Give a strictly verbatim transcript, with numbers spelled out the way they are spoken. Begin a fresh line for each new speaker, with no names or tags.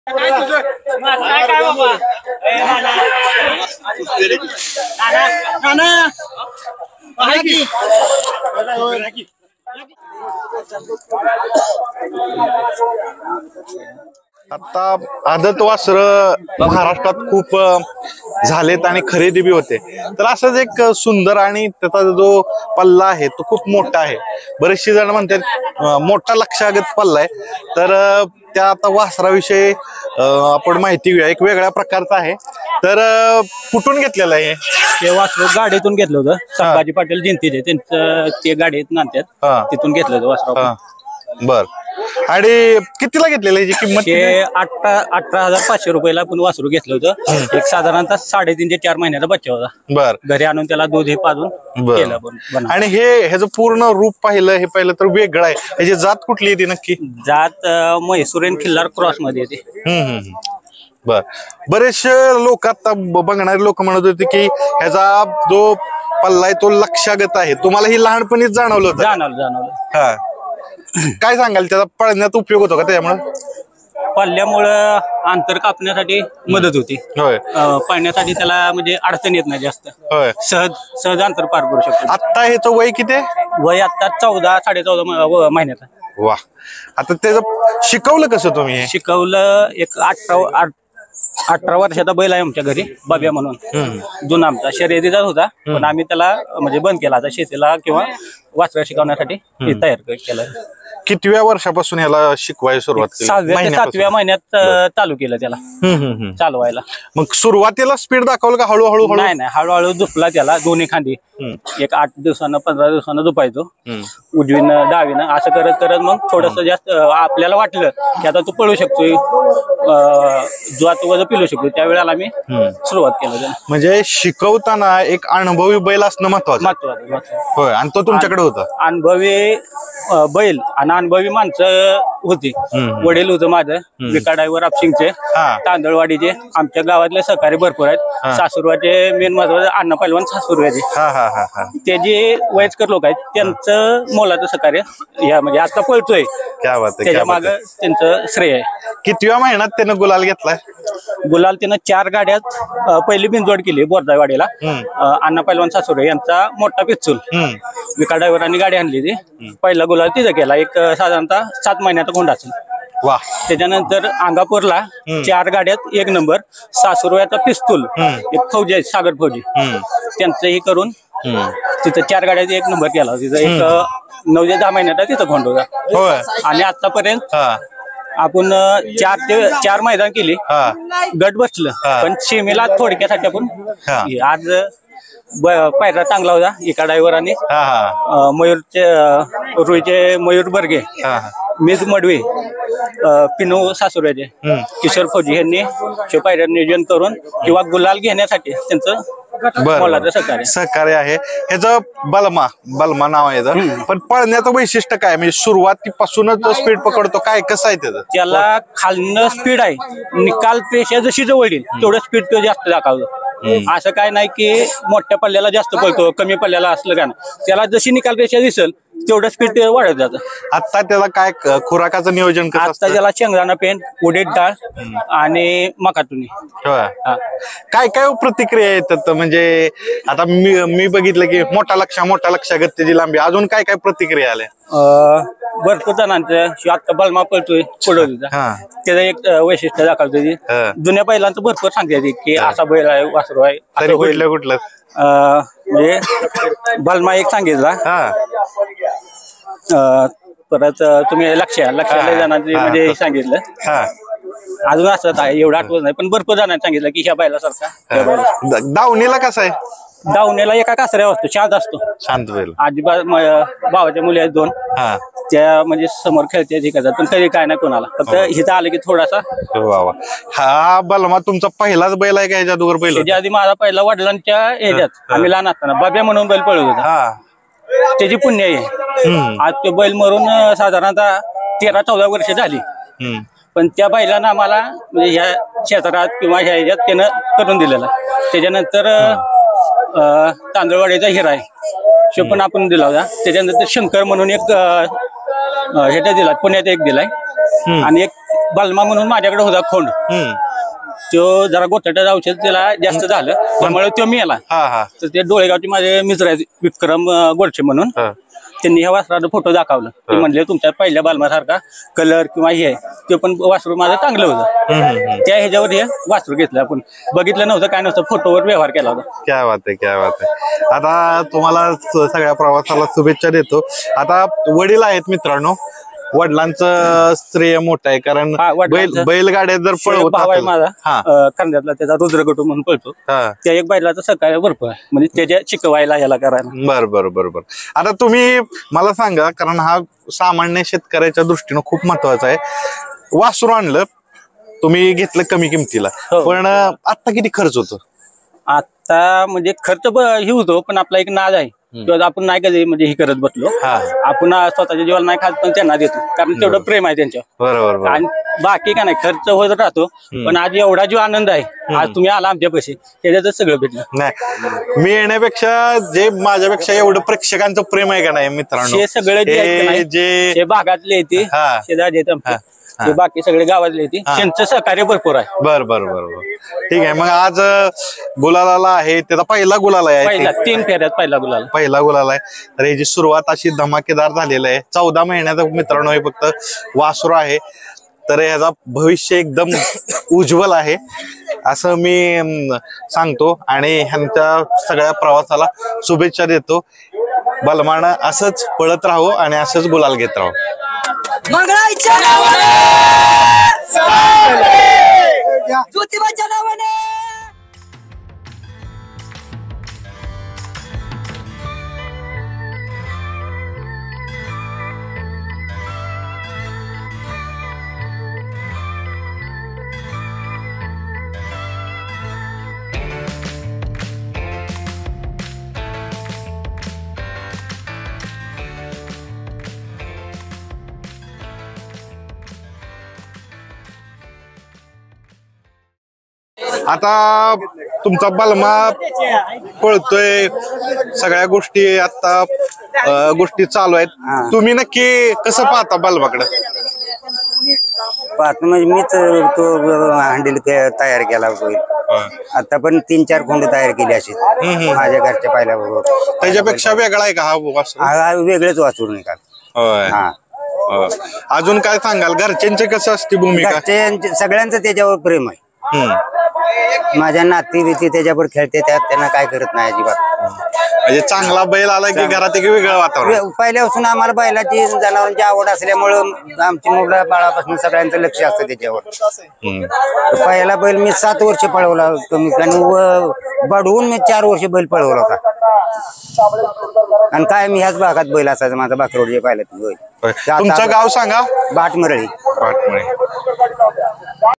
आता आदत वासर महाराष्ट्रात खूप झालेत आणि खरेदी बी होते, तर असंच एक सुंदर आणि त्याचा जो पल्ला आहे तो खूप मोठा आहे. बरेचसे जण म्हणतात मोठा लक्षागत पल्ला आहे, तर त्या आता वासराविषयी आपण माहिती घेऊया. एक वेगळ्या प्रकारचा आहे, तर कुठून घेतलेलं आहे
हे वासरू? गाडीतून घेतलं होतं. संभाजी पाटील जिंतीचे त्यांचं ते गाडीत नांदतात, तिथून घेतलं होतं वासरू.
बर, आणि कितीला घेतलेलं याची किंमत?
हे अठरा अठरा हजार पाचशे रुपयाला आपण वासरू घेतलं होतं. एक साधारणतः साडेतीन ते चार महिन्याचा बच्चा होता.
बर,
घरी आणून त्याला दूध हे पाजून केलं.
आणि हे ह्याचं पूर्ण रूप पाहिलं, हे पाहिलं तर वेगळं आहे. ह्याची जात कुठली येते नक्की?
जात म्हैसूर खिल्लार क्रॉस मध्ये येते.
हम्म बर, बरेचसे लोक आता बघणारे लोक म्हणत होते की ह्याचा जो पल्ला आहे तो लक्षागत आहे. तुम्हाला ही लहानपणीच जाणवलं होतं?
जाणवलं जाणवलं
हा, काय सांगाल त्याचा पळण्यात उपयोग होतो का त्यामुळे?
पल्ल्यामुळं अंतर कापण्यासाठी मदत होती.
होय,
पळण्यासाठी त्याला म्हणजे अडचण येत नाही जास्त.
होय,
सहज सहज अंतर पार करू शकतो.
आता ह्याचं वय किती आहे?
वय आता चौदा साडे चौदा महिन्याचा.
वा, आता त्याचं शिकवलं कसं तुम्ही?
शिकवलं एक अठरा अठरा वर्षाचा बैल आहे आमच्या घरी, बाब्या म्हणून. जुना आमचा शर्यतीचाच होता, पण आम्ही त्याला म्हणजे बंद केला आता शेतीला किंवा वासरा शिकवण्यासाठी तयार केलं.
कितव्या वर्षापासून ह्याला शिकवायला सुरुवात केली?
सहाव्या ते सातव्या महिन्यात चालू केलं त्याला चालवायला.
मग सुरुवातीला स्पीड दाखवलं का हळूहळू?
नाही नाही, हळूहळू झोपला त्याला दोन्ही खांदी. एक आठ दिवसानं पंधरा दिवसानं झोपायचो, उजवीनं डावीनं असं करत करत मग थोडस जास्त आपल्याला वाटलं की आता तू पळू शकतोय, जो वजन पिलू शकतो, त्यावेळेला आम्ही सुरुवात केलं.
म्हणजे शिकवताना एक अनुभवी बैल असणं महत्वाचं
महत्वाचं
होय, आणि तो तुमच्याकडे होता?
अनुभवी बैल आणि अनुभवी माणसं होती. वडील होतं माझं विका ड्रायव्हर आपशिंगचे, तांदळवाडीचे. आमच्या गावातले सहकारी भरपूर आहेत. सासुरवाचे मेन महत्वाचे अण्णा पहिलवान सासुरवाचे, ते जे वयस्कर लोक आहेत त्यांचं मोलाचं सहकार्य या म्हणजे आता पळतोय त्याच्या माग त्यांचं श्रेय आहे.
कितव्या महिन्यात त्यानं गुलाल घेतलाय?
गुलाल त्यानं चार गाड्यात पहिली बिनजोड केली बोरदावाडीला. अण्णा पहिलवान सासुरे यांचा मोठा पिस्तूल विका ड्रायव्हरांनी गाडी आणली. ती पहिला गुलाल तिथं केला, एक साधारणतः सात महिन्याचा गोंडा असेल.
वा,
त्याच्यानंतर अंगापूरला चार गाड्यात एक नंबर सासुरव्याचा पिस्तूल, एक फौजी आहे सागर फौजी, त्यांचंही करून तिथं चार गाड्यात एक नंबर केला. तिथं एक नऊ ते दहा महिन्याचा तिथं गोंड होता. आणि आतापर्यंत आपण चार ते चार मैदान केली, गट बसलं, पण सेमीला थोडक्यासाठी आपण आज पायरा चांगला होता. एका ड्रायव्हरांनी मयूरचे रुईचे मयूर बर्गे, मिज मडवी, पिनू सासुऱ्याचे, किशोर फौजी यांनी पायऱ्या नियोजन करून किंवा गुलाल घेण्यासाठी त्यांचं सहकार्य
सहकार्य आहे. ह्याचं बलमा बलमा नाव आहे, पण पळण्याचं वैशिष्ट्य काय? म्हणजे सुरुवातीपासूनच स्पीड पकडतो काय, कसं आहे त्याचं?
त्याला खालनं स्पीड आहे, निकाल पेशा जशी जवळ येईल तेवढं स्पीड तो जास्त दाखवतो. असं काय नाही की मोठ्या पल्ल्याला जास्त पळतो, कमी पल्ल्याला असलं का नाही, त्याला जशी निकाल पेशा दिसेल तेवढं स्पीड वाढत जातं.
आता त्याला काय खुराकाचं नियोजन करत?
आता त्याला शेंगदाणा पेंट, उडीद डाळ आणि मकातुनी.
काय काय प्रतिक्रिया येतात? म्हणजे आता मी मी बघितलं की मोठा लक्षा मोठा लक्षागत त्याची लांबी, अजून काय काय प्रतिक्रिया आल्या?
भरपूर जणांचं आता बलमा पळतोय पुढोलीचा, त्याचं एक वैशिष्ट्य दाखवतोय. जुन्या बैलांचं भरपूर सांगते की असा बैल आहे, वासरू आहे.
कुठलं कुठलं
म्हणजे बलमा एक सांगितला, परत तुम्ही लक्ष लक्षाला जणांचे म्हणजे सांगितलं. अजून असं आहे एवढं आठवत नाही, पण भरपूर जणांनी सांगितलं की ह्या बैलासारखा.
दावणीला कसं आहे?
दावणीला एका कासऱ्यावर असतो, शांत असतो, शांत बैल. आजीबा भावाच्या मुली आहेत दोन, त्या म्हणजे समोर खेळते एखादा, पण कधी काय नाही कोणाला, फक्त हिथं आलं की थोडासा.
हा बलमा तुमचा पहिलाच बैल आहे का ह्याच्या अगोदर बैल?
त्याच्या आधी माझा पहिला वडिलांच्या ह्याच्यात आम्ही लहान असताना बाब्या म्हणून बैल पळत होता, त्याची पुण्य आहे. आज तो बैल मरून साधारणतः तेरा चौदा वर्ष झाली, पण त्या बैलानं आम्हाला म्हणजे ह्या क्षेत्रात किंवा ह्या ह्याच्यात त्यानं करून दिलेला. त्याच्यानंतर तांदळवाडीचा हिरा आहे, शो पण आपण दिला होता. त्याच्यानंतर शंकर म्हणून एक ह्याच्यात दिला, पुण्यात एक दिलाय, आणि एक बलमा म्हणून माझ्याकडे होता खोंड,
हम्म.
तो जरा गोठ्याचं औषध त्याला जास्त झालं त्यामुळे तो मेला.
हा हा
तर ते डोळेगावचे माझे मित्र आहेत विक्रम अं, गोडसे म्हणून,
हा.
त्यांनी ह्या वासराचा फोटो दाखवला. ते म्हणले तुमच्या पहिल्या बालमासारखा कलर किंवा हे ते पण वासरू माझं चांगलं होतं.
हम्म, हम्म, हम्म.
त्या ह्याच्यावर हे वासरू घेतलं. आपण बघितलं नव्हतं काय नव्हतं, फोटोवर व्यवहार केला होता.
क्या बात आहे, क्या बात आहे. आता तुम्हाला स- सगळ्या प्रवासाला शुभेच्छा देतो. आता वडील आहेत मित्रांनो, वडिलांचं श्रेय मोठं आहे कारण
हा,
बैल
वडिलांचं
बैलगाड्या जर
शेख भाव आहे
पळवत
माझा
हा
अं, करंजातला, त्याचा रुद्रगटू म्हणून पळतो.
हा
त्या एक बैलाचं सहकार्य भरपूर आहे, म्हणजे त्याच्या शिकवायला याला करायला.
बर बर बर बर. आता तुम्ही मला सांगा, कारण हा सामान्य शेतकऱ्याच्या दृष्टीनं खूप महत्वाचा आहे. वासरू आणलं तुम्ही, घेतलं कमी किमतीला,
हो.
पण आता किती खर्च होतो?
आता म्हणजे खर्च ब- हे होतो, पण आपला एक नाद आहे किंवा आपण नाही कधी म्हणजे हे करत बसलो.
हा.
आपण स्वतःच्या जीवाला नाही खात, पण त्यांना देतो कारण तेवढं प्रेम आहे त्यांच्यावर.
बरोबर बरोबर.
आणि बाकी काय नाही, खर्च होत राहतो, पण आज एवढा जो आनंद आहे, आज तुम्ही आला आमच्या पैसे त्याच्यातच सगळं भेटलं.
नाही, मी येण्यापेक्षा जे माझ्यापेक्षा एवढं प्रेक्षकांचं प्रेम आहे का नाही मित्रांनो,
हे सगळे जे आहेत का
हे
नाही,
जे
हे भागातले येते,
हा.
शेजारी आहेत आमचे, ते बाकी सगळे गावातले येते, त्यांचं सहकार्य भरपूर आहे.
बर बर बर बर. ठीक आहे. मग आज अं, गुलालाला आहे, त्याचा पहिला गुलाल आहे I think.
पहिला तीन फेऱ्यात पहिला गुलाल.
पहिला गुलाल आहे. तर याची सुरुवात अशी धमाकेदार झालेली आहे. चौदा महिन्याचा मित्रांनो हे फक्त वासरू आहे, तर ह्याचा भविष्य एकदम उज्ज्वल आहे असं मी अं, सांगतो आणि ह्यांच्या सगळ्या प्रवासाला शुभेच्छा देतो. बलमानं असंच पळत राहू आणि असंच गुलाल घेत राहू.
मंगळाईच्या नावाने ज्योतिबाच्या नावाने
आता तुमचा बलमा पळतोय, सगळ्या गोष्टी आता अं, गोष्टी चालू आहेत. तुम्ही नक्की कसं पाहता बलमाकडे?
पाहतो म्हणजे मीच तो हँडल तयार केला बैल. आता पण तीन चार खोंड तयार केली अशी माझ्या घरच्या पाहिल्याबरोबर.
त्याच्यापेक्षा वेगळा आहे का हा वासरू?
हा वेगळेच वाचून नाही का.
होय.
हा
होय. अजून काय सांगाल, घरच्यांचे कसं असते भूमिका?
घरचे सगळ्यांचं त्याच्यावर प्रेम आहे.
हम्म.
माझ्या नाती बिती त्याच्यावर खेळते, त्यात त्यांना काय करत नाही अजिबात.
म्हणजे चांगला बैल आला की घरात एक वेगळं वातावरण.
वे- पहिल्यापासून आम्हाला बैलाची जनावरांची आवड असल्यामुळं आमची मुलं बाळापासून सगळ्यांचं लक्ष असतं त्याच्यावर.
हम्म.
पहिला बैल मी सात वर्ष पळवला कमी आणि व- बडवून मी चार वर्ष बैल पळवला होता. आणि काय मी ह्याच भागात बैल असायचा माझा बाकरोडच्या पाहिला बैल.
होय. तुमचं गाव सांगा.
बाटमरळी.
पाटमळे.